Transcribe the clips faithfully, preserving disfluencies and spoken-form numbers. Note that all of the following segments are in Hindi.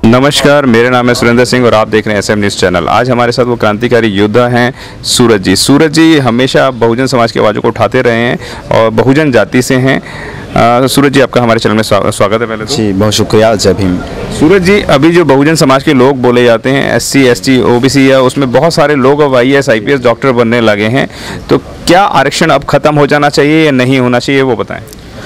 नमस्कार, मेरा नाम है सुरेंद्र सिंह और आप देख रहे हैं एस एम न्यूज़ चैनल। आज हमारे साथ वो क्रांतिकारी योद्धा हैं सूरज जी। सूरज जी हमेशा बहुजन समाज की आवाज़ों को उठाते रहे हैं और बहुजन जाति से हैं। आ, सूरज जी, आपका हमारे चैनल में स्वागत है। पहले तो जी बहुत शुक्रिया। जय भीम। सूरज जी, अभी जो बहुजन समाज के लोग बोले जाते हैं S C S T O B C है, उसमें बहुत सारे लोग अब I A S I P S doctor बनने लगे हैं, तो क्या आरक्षण अब खत्म हो जाना चाहिए या नहीं होना चाहिए, वो बताएं।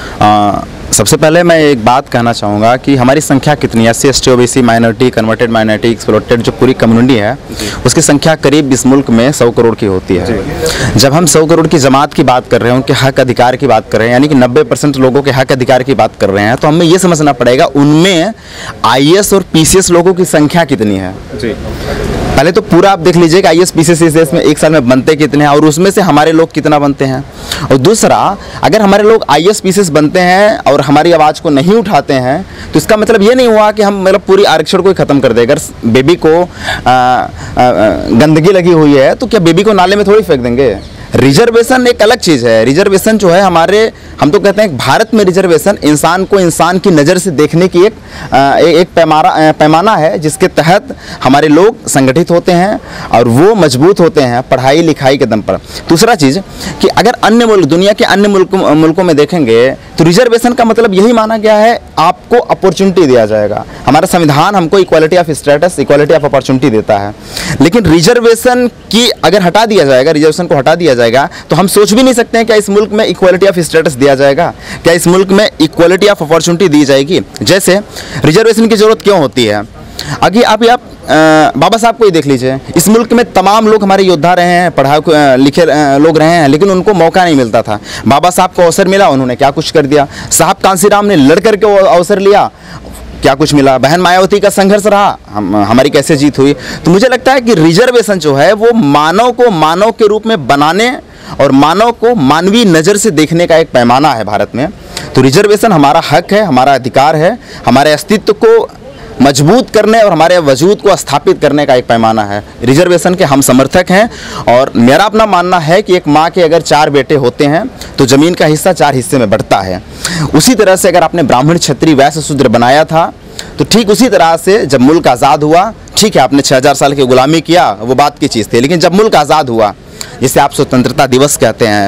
आ, सबसे पहले मैं एक बात कहना चाहूँगा कि हमारी संख्या कितनी है, S C S T O B C minority converted minority exploited जो पूरी कम्युनिटी है उसकी संख्या करीब इस मुल्क में सौ करोड़ की होती है। जब हम सौ करोड़ की जमात की बात कर रहे हैं, उनके हक अधिकार की बात कर रहे हैं, यानी कि नब्बे परसेंट लोगों के हक अधिकार की बात कर रहे हैं, तो हमें ये समझना पड़ेगा उनमें आई ए एस और पी सी एस लोगों की संख्या कितनी है। जी। पहले तो पूरा आप देख लीजिए कि I A S P C S इस देश में एक साल में बनते कितने हैं और उसमें से हमारे लोग कितना बनते हैं। और दूसरा, अगर हमारे लोग I A S P C S बनते हैं और हमारी आवाज़ को नहीं उठाते हैं तो इसका मतलब ये नहीं हुआ कि हम मतलब पूरी आरक्षण को ही ख़त्म कर दें। अगर बेबी को आ, आ, आ, गंदगी लगी हुई है तो क्या बेबी को नाले में थोड़ी फेंक देंगे। रिजर्वेशन एक अलग चीज़ है। रिजर्वेशन जो है हमारे, हम तो कहते हैं भारत में रिजर्वेशन इंसान को इंसान की नज़र से देखने की एक एक पैमाना पैमाना है जिसके तहत हमारे लोग संगठित होते हैं और वो मजबूत होते हैं पढ़ाई लिखाई के दम पर। दूसरा चीज़ कि अगर अन्य मुल्क, दुनिया के अन्य मुल्क मुल्कों में देखेंगे तो रिजर्वेशन का मतलब यही माना गया है आपको अपॉर्चुनिटी दिया जाएगा। हमारा संविधान हमको equality of status, equality of opportunity देता है, लेकिन रिजर्वेशन की अगर हटा दिया जाएगा, रिजर्वेशन को हटा दिया जाएगा तो हम सोच भी नहीं सकते हैं क्या इस मुल्क में इक्वालिटी ऑफ स्टेटस दिया जाएगा, क्या इस मुल्क में इक्वालिटी ऑफ अपॉर्चुनिटी दी जाएगी। जैसे रिजर्वेशन की जरूरत क्यों होती है, अभी अभी आप बाबा साहब को ही देख लीजिए। इस मुल्क में तमाम लोग हमारे योद्धा रहे हैं, पढ़ा लिखे लोग रहे हैं, लेकिन उनको मौका नहीं मिलता था। बाबा साहब को अवसर मिला, उन्होंने क्या कुछ कर दिया। साहब कांसीराम ने लड़ करके वो अवसर लिया, क्या कुछ मिला। बहन मायावती का संघर्ष रहा, हम हमारी कैसे जीत हुई। तो मुझे लगता है कि रिजर्वेशन जो है वो मानव को मानव के रूप में बनाने और मानव को मानवीय नज़र से देखने का एक पैमाना है भारत में। तो रिजर्वेशन हमारा हक है, हमारा अधिकार है, हमारे अस्तित्व को मजबूत करने और हमारे वजूद को स्थापित करने का एक पैमाना है। रिजर्वेशन के हम समर्थक हैं और मेरा अपना मानना है कि एक माँ के अगर चार बेटे होते हैं तो ज़मीन का हिस्सा चार हिस्से में बढ़ता है। उसी तरह से अगर आपने ब्राह्मण क्षत्रिय वैश्य शूद्र बनाया था तो ठीक उसी तरह से जब मुल्क आज़ाद हुआ, ठीक है आपने छः हज़ार साल की गुलामी किया, वो बात की चीज़ थी, लेकिन जब मुल्क आज़ाद हुआ, जिसे आप स्वतंत्रता दिवस कहते हैं,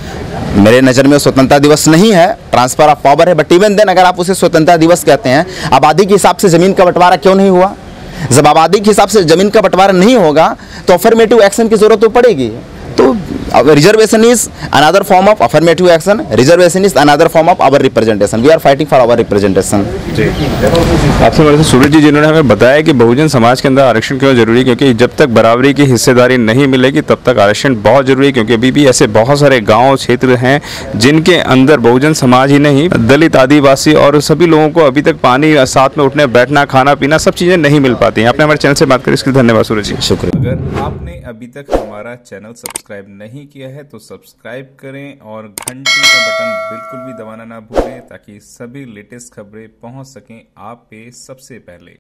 मेरे नज़र में स्वतंत्रता दिवस नहीं है, ट्रांसफर ऑफ पावर है, बट इवन देन अगर आप उसे स्वतंत्रता दिवस कहते हैं, आबादी के हिसाब से ज़मीन का बंटवारा क्यों नहीं हुआ। जब आबादी के हिसाब से ज़मीन का बंटवारा नहीं होगा तो अफर्मेटिव एक्शन की ज़रूरत तो पड़ेगी। तो reservation is another form of affirmative action, reservation is another form of our representation, we are fighting for our representation. जी, आपसे हमारे सूरज जी, जिन्होंने हमें बताया कि बहुजन समाज के अंदर आरक्षण क्यों जरूरी है, क्योंकि जब तक बराबरी की हिस्सेदारी नहीं मिलेगी तब तक आरक्षण बहुत जरूरी है। क्योंकि अभी भी ऐसे बहुत सारे गाँव क्षेत्र हैं जिनके अंदर बहुजन समाज ही नहीं, दलित, आदिवासी और सभी लोगों को अभी तक पानी, साथ में उठने बैठना, खाना पीना, सब चीज़ें नहीं मिल पाती हैं। आपने हमारे चैनल से बात करी, इसके लिए धन्यवाद सूरज जी। शुक्रिया। अगर आपने अभी तक हमारा चैनल सब्सक्राइब नहीं किया है तो सब्सक्राइब करें और घंटी का बटन बिल्कुल भी दबाना ना भूलें ताकि सभी लेटेस्ट खबरें पहुंच सकें आप पे सबसे पहले।